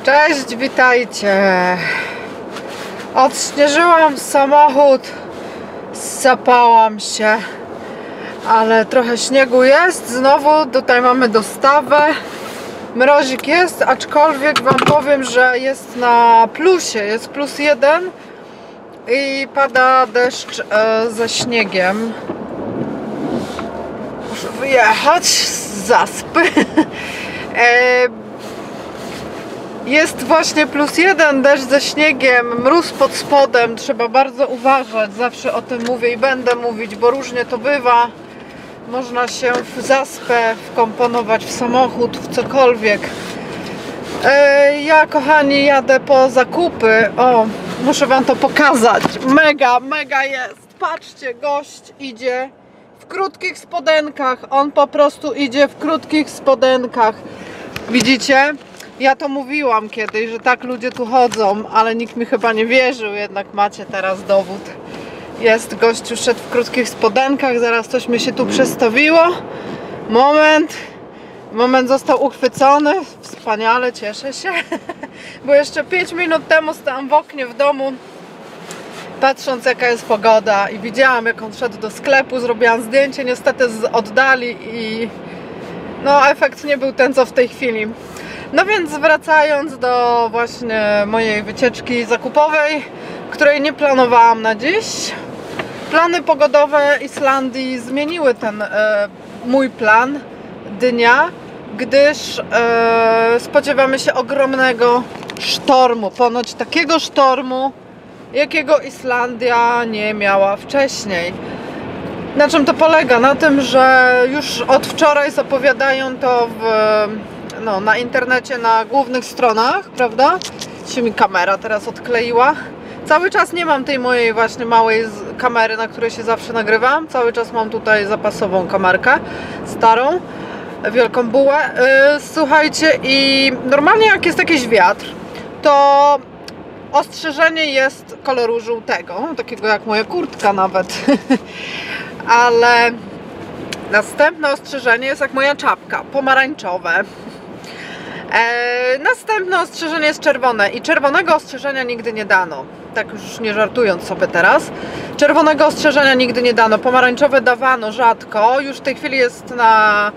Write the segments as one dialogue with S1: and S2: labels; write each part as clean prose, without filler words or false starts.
S1: Cześć, witajcie. Odśnieżyłam samochód, zapałam się, ale trochę śniegu jest. Znowu tutaj mamy dostawę. Mrozik jest, aczkolwiek wam powiem, że jest na plusie, jest +1 i pada deszcz ze śniegiem. Muszę wyjechać z zaspy. Jest właśnie +1, deszcz ze śniegiem, mróz pod spodem, trzeba bardzo uważać, zawsze o tym mówię i będę mówić, bo różnie to bywa. Można się w zaspę wkomponować w samochód, w cokolwiek. Ja, kochani, jadę po zakupy. O, muszę wam to pokazać. Mega jest. Patrzcie, gość idzie w krótkich spodenkach. On po prostu idzie w krótkich spodenkach. Widzicie? Ja to mówiłam kiedyś, że tak ludzie tu chodzą, ale nikt mi chyba nie wierzył, jednak macie teraz dowód. Jest, gościu szedł w krótkich spodenkach, zaraz coś mi się tu przestawiło. Moment został uchwycony, wspaniale, cieszę się. Bo jeszcze 5 minut temu stałam w oknie w domu, patrząc jaka jest pogoda i widziałam jak on szedł do sklepu, zrobiłam zdjęcie niestety z oddali i no efekt nie był ten co w tej chwili. No więc wracając do właśnie mojej wycieczki zakupowej, której nie planowałam na dziś. Plany pogodowe Islandii zmieniły ten mój plan dnia, gdyż spodziewamy się ogromnego sztormu. Ponoć takiego sztormu, jakiego Islandia nie miała wcześniej. Na czym to polega? Na tym, że już od wczoraj zapowiadają to na internecie, na głównych stronach, prawda? Się mi kamera teraz odkleiła. Cały czas nie mam tej mojej właśnie małej kamery, na której się zawsze nagrywam. Cały czas mam tutaj zapasową kamerkę, starą, wielką bułę. Słuchajcie, i normalnie jak jest jakiś wiatr, to ostrzeżenie jest koloru żółtego, takiego jak moja kurtka nawet. Ale następne ostrzeżenie jest jak moja czapka, pomarańczowe. Następne ostrzeżenie jest czerwone i czerwonego ostrzeżenia nigdy nie dano. Tak już nie żartując sobie teraz. Czerwonego ostrzeżenia nigdy nie dano. Pomarańczowe dawano rzadko. Już w tej chwili jest na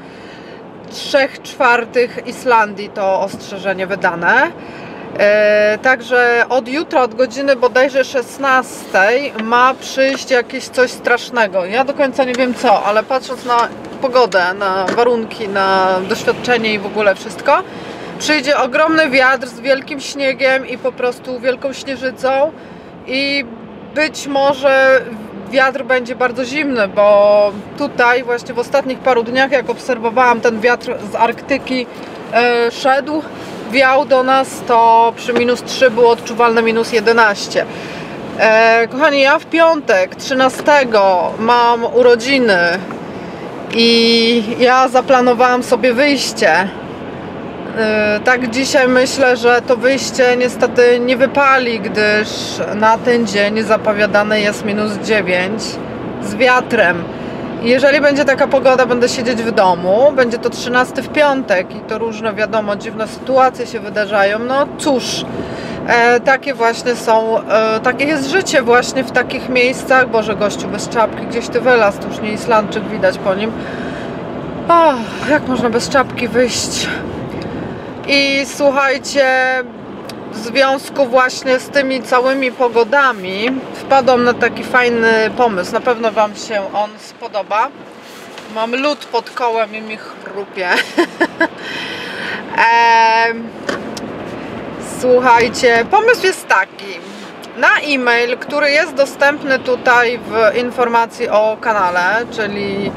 S1: 3/4 Islandii to ostrzeżenie wydane. Także od jutra, od godziny bodajże 16 ma przyjść jakieś coś strasznego. Ja do końca nie wiem co, ale patrząc na pogodę, na warunki, na doświadczenie i w ogóle wszystko, przyjdzie ogromny wiatr z wielkim śniegiem i po prostu wielką śnieżycą i być może wiatr będzie bardzo zimny, bo tutaj właśnie w ostatnich paru dniach, jak obserwowałam, ten wiatr z Arktyki szedł, wiał do nas, to przy -3 było odczuwalne -11. Kochani, ja w piątek 13 mam urodziny i ja zaplanowałam sobie wyjście. Tak dzisiaj myślę, że to wyjście niestety nie wypali, gdyż na ten dzień zapowiadane jest -9 z wiatrem. Jeżeli będzie taka pogoda, będę siedzieć w domu. Będzie to 13 w piątek i to różne, wiadomo, dziwne sytuacje się wydarzają. No cóż, takie właśnie są, takie jest życie właśnie w takich miejscach. Boże, gościu bez czapki, gdzieś ty wylazł, to już nie Islandczyk, widać po nim. O, jak można bez czapki wyjść? I słuchajcie, w związku właśnie z tymi całymi pogodami wpadłam na taki fajny pomysł. Na pewno wam się on spodoba. Mam lód pod kołem i mi chrupie. Słuchajcie, pomysł jest taki. Na e-mail, który jest dostępny tutaj w informacji o kanale, czyli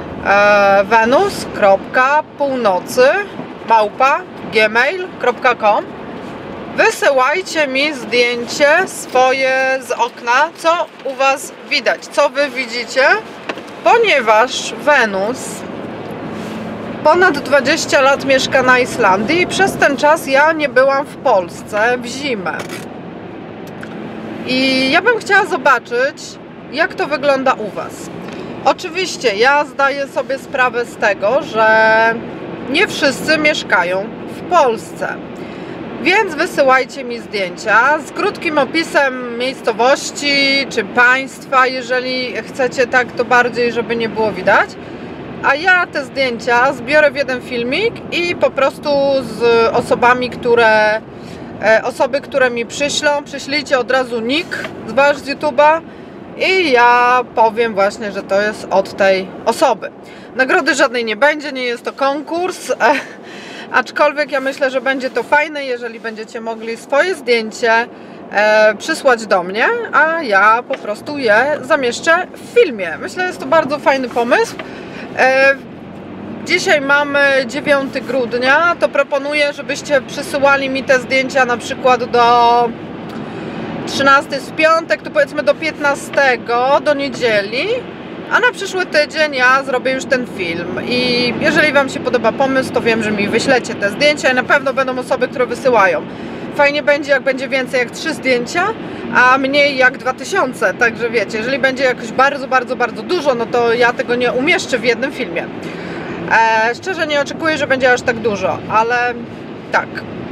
S1: venus.północy@gmail.com, wysyłajcie mi zdjęcie swoje z okna, co u was widać, co wy widzicie, ponieważ Wenus ponad 20 lat mieszka na Islandii i przez ten czas ja nie byłam w Polsce w zimę. I ja bym chciała zobaczyć, jak to wygląda u was. Oczywiście ja zdaję sobie sprawę z tego, że nie wszyscy mieszkają w Polsce. Więc wysyłajcie mi zdjęcia z krótkim opisem miejscowości czy państwa, jeżeli chcecie tak to bardziej, żeby nie było widać. A ja te zdjęcia zbiorę w jeden filmik i po prostu z osobami, które mi przyślijcie od razu nick z YouTube'a i ja powiem właśnie, że to jest od tej osoby. Nagrody żadnej nie będzie, nie jest to konkurs, aczkolwiek ja myślę, że będzie to fajne, jeżeli będziecie mogli swoje zdjęcie przysłać do mnie, a ja po prostu je zamieszczę w filmie. Myślę, że jest to bardzo fajny pomysł. Dzisiaj mamy 9 grudnia, to proponuję, żebyście przysyłali mi te zdjęcia na przykład do 13 jest w piątek, to powiedzmy do 15 do niedzieli, a na przyszły tydzień ja zrobię już ten film i jeżeli Wam się podoba pomysł, to wiem, że mi wyślecie te zdjęcia i na pewno będą osoby, które wysyłają. Fajnie będzie, jak będzie więcej jak 3 zdjęcia, a mniej jak 2000, także wiecie, jeżeli będzie jakoś bardzo dużo, no to ja tego nie umieszczę w jednym filmie. Szczerze nie oczekuję, że będzie aż tak dużo, ale tak,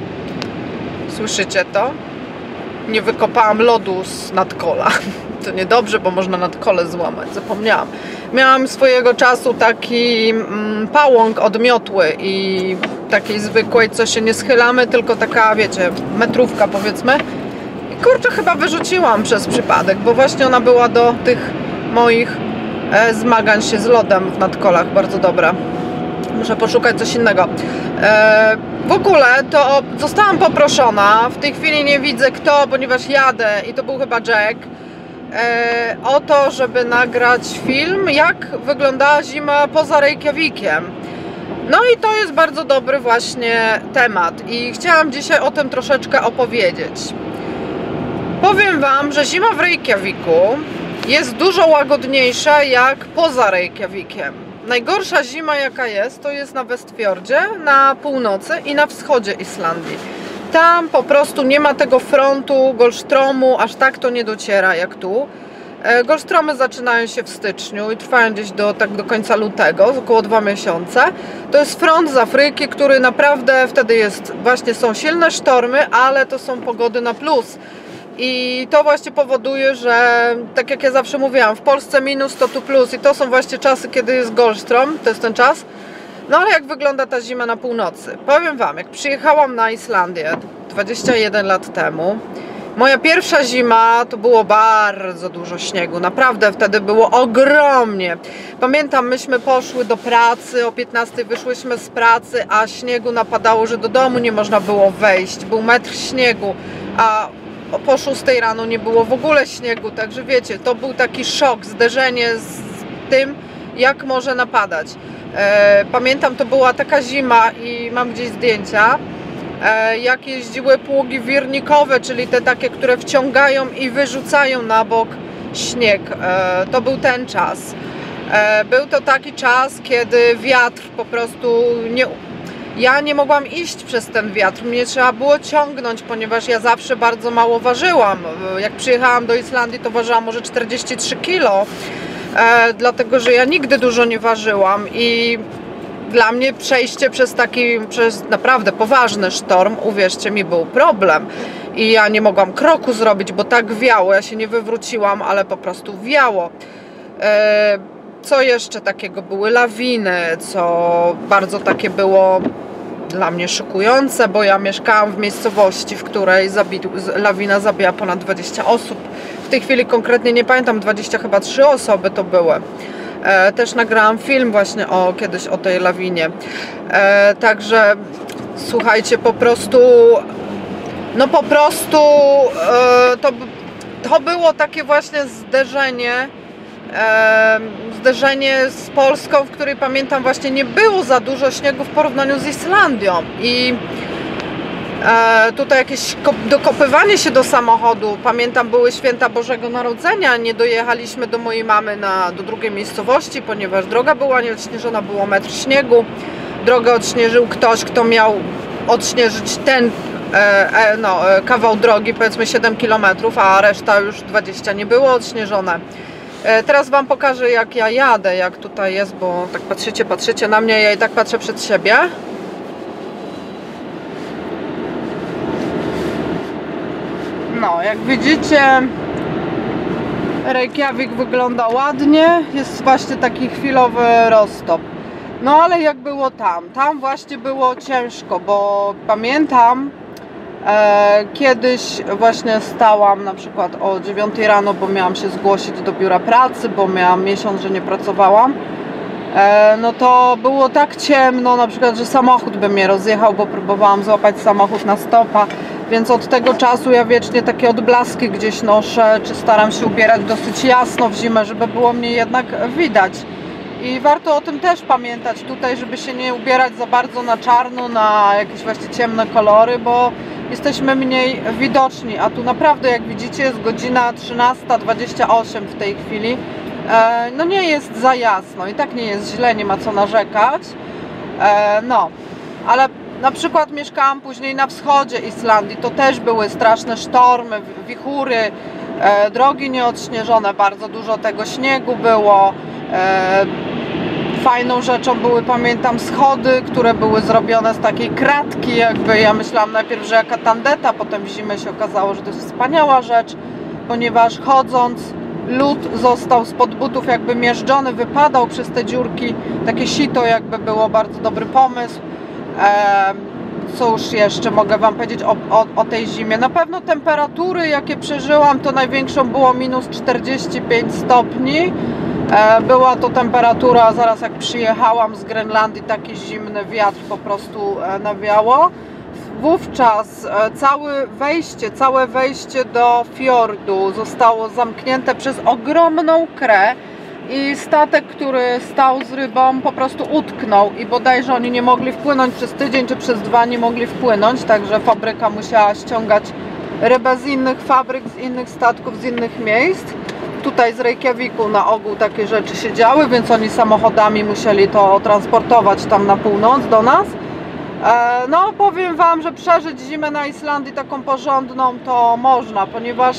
S1: słyszycie to? Nie wykopałam lodu z nadkola. To niedobrze, bo można nadkole złamać, zapomniałam. Miałam swojego czasu taki pałąk od miotły i takiej zwykłej, co się nie schylamy, tylko taka, wiecie, metrówka powiedzmy. I kurczę, chyba wyrzuciłam przez przypadek, bo właśnie ona była do tych moich zmagań się z lodem w nadkolach, bardzo dobra. Muszę poszukać coś innego. W ogóle to zostałam poproszona, w tej chwili nie widzę kto, ponieważ jadę i to był chyba Jack, o to, żeby nagrać film, jak wyglądała zima poza Reykjavikiem. No i to jest bardzo dobry właśnie temat i chciałam dzisiaj o tym troszeczkę opowiedzieć. Powiem Wam, że zima w Reykjaviku jest dużo łagodniejsza jak poza Reykjavikiem. Najgorsza zima jaka jest, to jest na Westfjordzie, na północy i na wschodzie Islandii. Tam po prostu nie ma tego frontu Golfstromu, aż tak to nie dociera jak tu. Golfstromy zaczynają się w styczniu i trwają gdzieś do końca lutego, około 2 miesiące. To jest front z Afryki, który naprawdę wtedy jest, właśnie są silne sztormy, ale to są pogody na plus. I to właśnie powoduje, że tak jak ja zawsze mówiłam, w Polsce minus to tu plus i to są właśnie czasy, kiedy jest Golfstrom, to jest ten czas. No ale jak wygląda ta zima na północy? Powiem Wam, jak przyjechałam na Islandię 21 lat temu, moja pierwsza zima to było bardzo dużo śniegu, naprawdę wtedy było ogromnie. Pamiętam, myśmy poszły do pracy, o 15 wyszłyśmy z pracy, a śniegu napadało, że do domu nie można było wejść, był metr śniegu, a po 6 rano nie było w ogóle śniegu, także wiecie, to był taki szok, zderzenie z tym, jak może napadać. Pamiętam, to była taka zima i mam gdzieś zdjęcia, jak jeździły pługi wirnikowe, czyli te takie, które wciągają i wyrzucają na bok śnieg. To był ten czas. Był to taki czas, kiedy wiatr po prostu ja nie mogłam iść przez ten wiatr, mnie trzeba było ciągnąć, ponieważ ja zawsze bardzo mało ważyłam. Jak przyjechałam do Islandii, to ważyłam może 43 kg, dlatego że ja nigdy dużo nie ważyłam i dla mnie przejście przez naprawdę poważny sztorm, uwierzcie mi, był problem. I ja nie mogłam kroku zrobić, bo tak wiało, ja się nie wywróciłam, ale po prostu wiało. Co jeszcze takiego? Były lawiny, co bardzo takie było dla mnie szokujące, bo ja mieszkałam w miejscowości, w której lawina zabiła ponad 20 osób. W tej chwili konkretnie nie pamiętam, 23 osoby to były. Też nagrałam film właśnie kiedyś o tej lawinie. Także słuchajcie, po prostu to było takie właśnie zderzenie z Polską, w której pamiętam właśnie nie było za dużo śniegu w porównaniu z Islandią i tutaj jakieś dokopywanie się do samochodu. Pamiętam, były święta Bożego Narodzenia, nie dojechaliśmy do mojej mamy do drugiej miejscowości, ponieważ droga była nieodśnieżona, było metr śniegu. Drogę odśnieżył ktoś, kto miał odśnieżyć ten kawał drogi, powiedzmy 7 km, a reszta już 20 nie było odśnieżone. Teraz Wam pokażę, jak ja jadę, jak tutaj jest, bo tak patrzycie na mnie, ja i tak patrzę przed siebie. no, jak widzicie, Reykjavik wygląda ładnie, jest właśnie taki chwilowy roztop. No ale jak było tam właśnie było ciężko, bo pamiętam, kiedyś właśnie stałam na przykład o 9 rano, bo miałam się zgłosić do biura pracy, bo miałam miesiąc, że nie pracowałam. No to było tak ciemno, na przykład, że samochód by mnie rozjechał, bo próbowałam złapać samochód na stopa, więc od tego czasu ja wiecznie takie odblaski gdzieś noszę, czy staram się ubierać dosyć jasno w zimę, żeby było mnie jednak widać. I warto o tym też pamiętać tutaj, żeby się nie ubierać za bardzo na czarno, na jakieś właśnie ciemne kolory, bo jesteśmy mniej widoczni, a tu naprawdę, jak widzicie, jest godzina 13:28 w tej chwili. No nie jest za jasno i tak nie jest źle, nie ma co narzekać. No, ale na przykład mieszkałam później na wschodzie Islandii, to też były straszne sztormy, wichury, drogi nieodśnieżone, bardzo dużo tego śniegu było. Fajną rzeczą były, pamiętam, schody, które były zrobione z takiej kratki, jakby ja myślałam najpierw, że jaka tandeta, potem w zimę się okazało, że to jest wspaniała rzecz, ponieważ chodząc lód został spod butów jakby miażdżony, wypadał przez te dziurki, takie sito jakby było, bardzo dobry pomysł. Cóż jeszcze mogę Wam powiedzieć o tej zimie? Na pewno temperatury, jakie przeżyłam, to największą było minus 45 stopni. Była to temperatura, zaraz jak przyjechałam z Grenlandii, taki zimny wiatr po prostu nawiało. Wówczas całe wejście do fiordu zostało zamknięte przez ogromną krę i statek, który stał z rybą, po prostu utknął i bodajże oni nie mogli wpłynąć przez tydzień czy przez 2, nie mogli wpłynąć, także fabryka musiała ściągać rybę z innych fabryk, z innych statków, z innych miejsc. Tutaj z Reykjaviku na ogół takie rzeczy się działy, więc oni samochodami musieli to transportować tam na północ do nas. No powiem Wam, że przeżyć zimę na Islandii taką porządną to można, ponieważ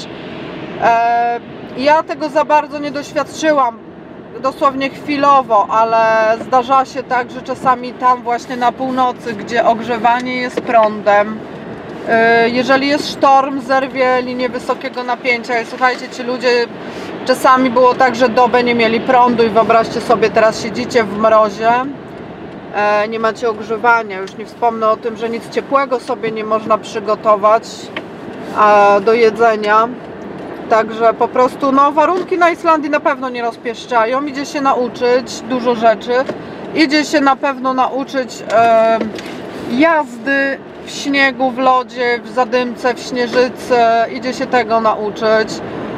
S1: ja tego za bardzo nie doświadczyłam, dosłownie chwilowo, ale zdarza się tak, że czasami tam właśnie na północy, gdzie ogrzewanie jest prądem, jeżeli jest sztorm, zerwie linię wysokiego napięcia i słuchajcie, ci ludzie czasami było tak, że dobę nie mieli prądu i wyobraźcie sobie, teraz siedzicie w mrozie, nie macie ogrzewania, już nie wspomnę o tym, że nic ciepłego sobie nie można przygotować do jedzenia. Także po prostu no, warunki na Islandii na pewno nie rozpieszczają. Idzie się nauczyć dużo rzeczy. Idzie się na pewno nauczyć jazdy w śniegu, w lodzie, w zadymce, w śnieżycy. Idzie się tego nauczyć.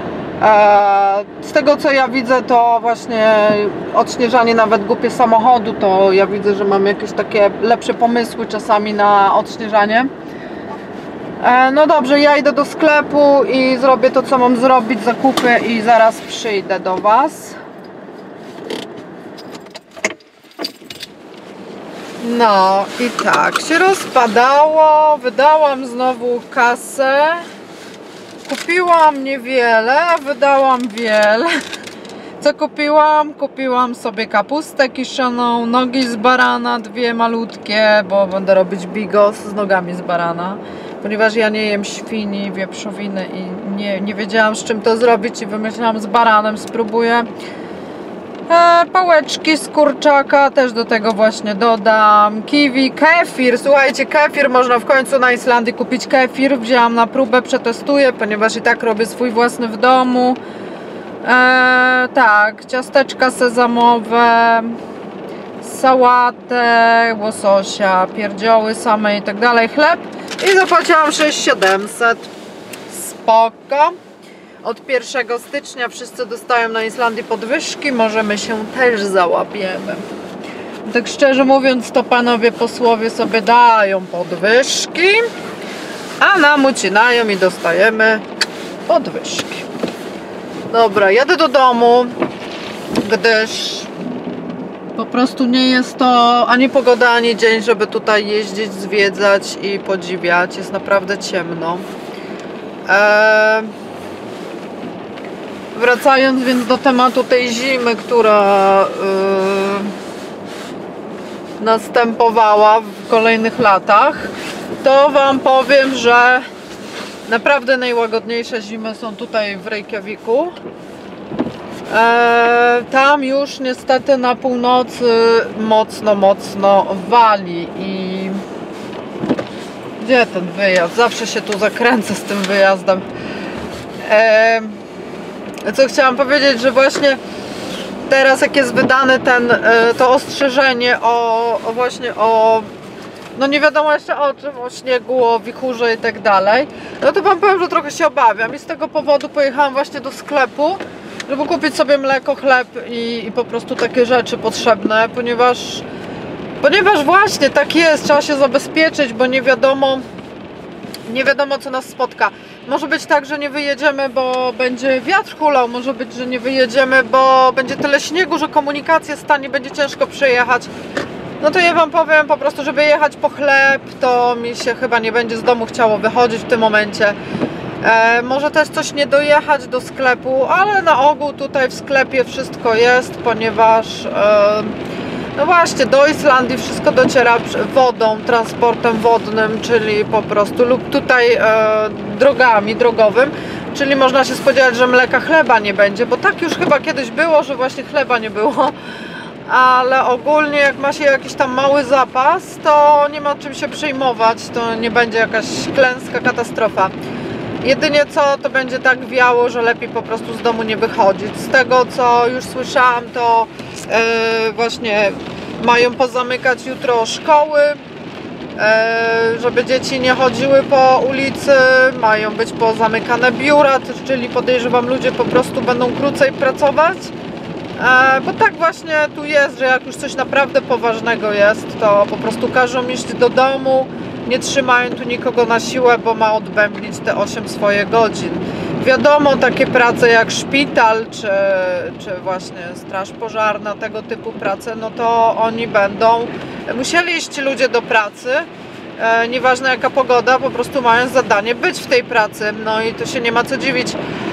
S1: Z tego co ja widzę, to właśnie odśnieżanie nawet głupie samochodu, to ja widzę, że mam jakieś takie lepsze pomysły czasami na odśnieżanie. No dobrze, ja idę do sklepu i zrobię to, co mam zrobić, zakupy i zaraz przyjdę do Was. No i tak się rozpadało, wydałam znowu kasę. Kupiłam niewiele, wydałam wiele. Co kupiłam? Kupiłam sobie kapustę kiszoną, nogi z barana, 2 malutkie, bo będę robić bigos z nogami z barana. Ponieważ ja nie jem świni, wieprzowiny i nie wiedziałam, z czym to zrobić i wymyślałam, z baranem spróbuję. Pałeczki z kurczaka też do tego właśnie dodam. Kiwi, kefir, słuchajcie, kefir można w końcu na Islandii kupić kefir. Wzięłam na próbę, przetestuję, ponieważ i tak robię swój własny w domu. Tak, ciasteczka sezamowe, sałatę, łososia, pierdzioły same i tak dalej, chleb i zapłaciłam 6700. Spoko. Od 1 stycznia wszyscy dostają na Islandii podwyżki, może my się też załapiemy. Tak szczerze mówiąc, to panowie posłowie sobie dają podwyżki, a nam ucinają i dostajemy podwyżki. Dobra, jadę do domu, gdyż po prostu nie jest to ani pogoda, ani dzień, żeby tutaj jeździć, zwiedzać i podziwiać. Jest naprawdę ciemno. Wracając więc do tematu tej zimy, która następowała w kolejnych latach, to Wam powiem, że Naprawdę najłagodniejsze zimy są tutaj w Reykjaviku. Tam już niestety na północy mocno wali i gdzie ten wyjazd? Zawsze się tu zakręcę z tym wyjazdem. Co chciałam powiedzieć, że właśnie teraz jak jest wydane to ostrzeżenie o no nie wiadomo jeszcze o czym, o śniegu, o wichurze i tak dalej, no to wam powiem, że trochę się obawiam i z tego powodu pojechałam właśnie do sklepu, żeby kupić sobie mleko, chleb i po prostu takie rzeczy potrzebne, ponieważ właśnie tak jest, trzeba się zabezpieczyć, bo nie wiadomo co nas spotka. Może być tak, że nie wyjedziemy, bo będzie wiatr hulał, może być, że nie wyjedziemy, bo będzie tyle śniegu, że komunikacja stanie, będzie ciężko przejechać. No to ja wam powiem po prostu, żeby jechać po chleb, to mi się chyba nie będzie z domu chciało wychodzić w tym momencie. Może też coś nie dojechać do sklepu, ale na ogół tutaj w sklepie wszystko jest, ponieważ no właśnie do Islandii wszystko dociera wodą, transportem wodnym, czyli po prostu lub tutaj drogowym, czyli można się spodziewać, że mleka, chleba nie będzie, bo tak już chyba kiedyś było, że właśnie chleba nie było. Ale ogólnie jak ma się jakiś tam mały zapas, to nie ma czym się przejmować, to nie będzie jakaś klęska, katastrofa. Jedynie co, to będzie tak wiało, że lepiej po prostu z domu nie wychodzić. Z tego co już słyszałam, to właśnie mają pozamykać jutro szkoły, żeby dzieci nie chodziły po ulicy, mają być pozamykane biura, czyli podejrzewam, ludzie po prostu będą krócej pracować. Bo tak właśnie tu jest, że jak już coś naprawdę poważnego jest, to po prostu każą iść do domu, nie trzymają tu nikogo na siłę, bo ma odbębnić te 8 swoje godzin. Wiadomo, takie prace jak szpital, czy właśnie straż pożarna, tego typu prace, no to oni będą musieli iść ludzie do pracy, nieważne jaka pogoda, po prostu mają zadanie być w tej pracy, no i to się nie ma co dziwić.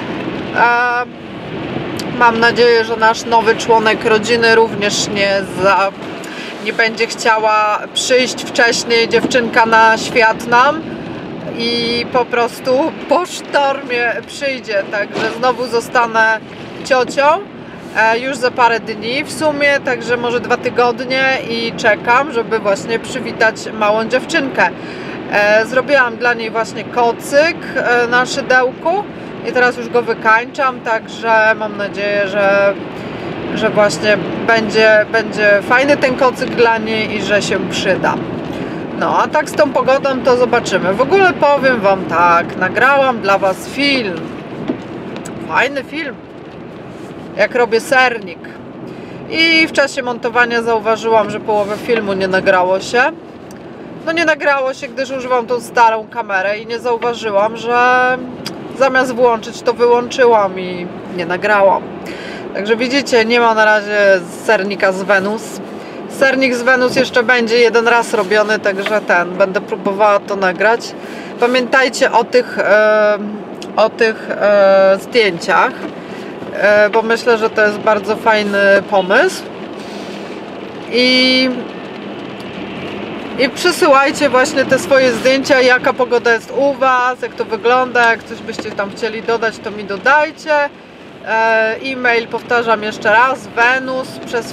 S1: Mam nadzieję, że nasz nowy członek rodziny również nie będzie chciała przyjść wcześniej, dziewczynka na świat nam i po prostu po sztormie przyjdzie, także znowu zostanę ciocią już za parę dni w sumie, także może 2 tygodnie i czekam, żeby właśnie przywitać małą dziewczynkę. Zrobiłam dla niej właśnie kocyk na szydełku i teraz już go wykańczam, także mam nadzieję, że właśnie będzie fajny ten kocyk dla niej i że się przyda. No a tak z tą pogodą to zobaczymy. W ogóle powiem wam tak, nagrałam dla was film, fajny film, jak robię sernik i w czasie montowania zauważyłam, że połowę filmu nie nagrało się. No nie nagrało się, gdyż używam tą starą kamerę i nie zauważyłam, że zamiast włączyć to wyłączyłam i nie nagrałam. Także widzicie, nie ma na razie sernika z Wenus. Sernik z Wenus jeszcze będzie jeden raz robiony, także będę próbowała to nagrać. Pamiętajcie o tych zdjęciach, bo myślę, że to jest bardzo fajny pomysł. I przysyłajcie właśnie te swoje zdjęcia, jaka pogoda jest u was, jak to wygląda, jak coś byście tam chcieli dodać, to mi dodajcie. E-mail powtarzam jeszcze raz, venus przez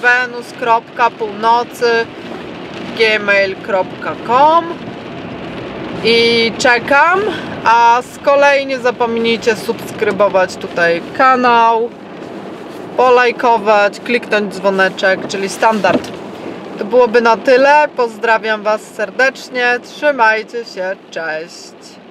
S1: venus.północy@gmail.com i czekam, a z kolei nie zapomnijcie subskrybować tutaj kanał, polajkować, kliknąć dzwoneczek, czyli standard. To byłoby na tyle, pozdrawiam was serdecznie, trzymajcie się, cześć!